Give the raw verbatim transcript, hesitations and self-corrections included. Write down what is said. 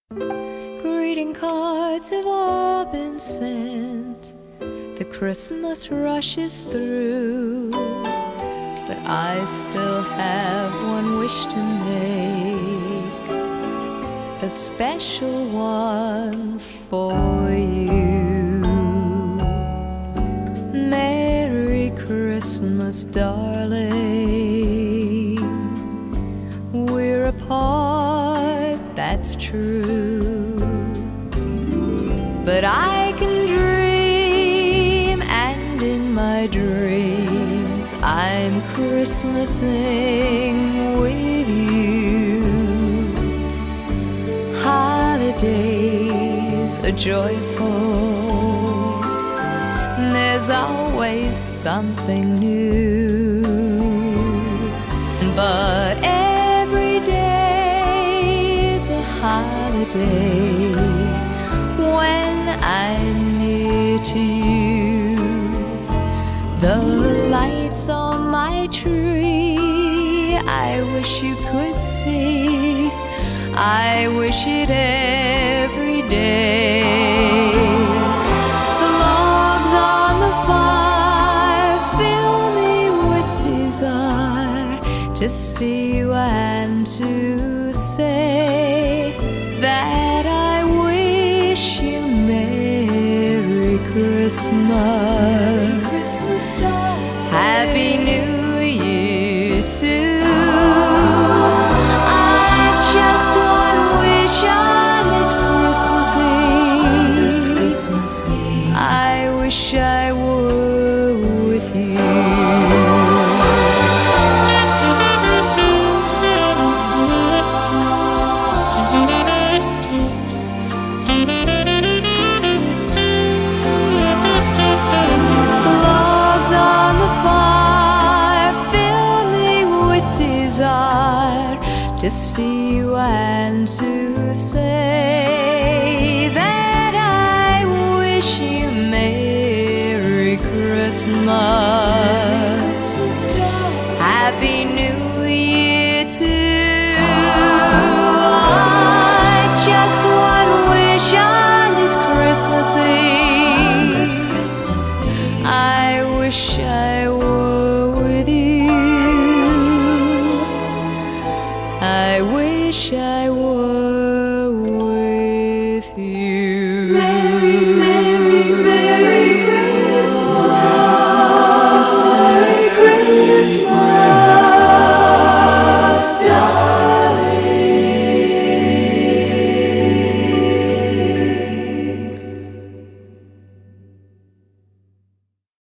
Greeting cards have all been sent, the Christmas rushes through, but I still have one wish to make, a special one for you. Merry Christmas, darling. We're apart, that's true, but I can dream, and in my dreams I'm Christmasing with you. Holidays are joyful, there's always something new, but every day is a holiday when I'm near to you. The lights on my tree, I wish you could see, I wish it every day. The logs on the fire fill me with desire to see you and to say that I wish you Merry Christmas. Happy New Year too. I've just one wish on this Christmas Eve. I wish I were with you. To see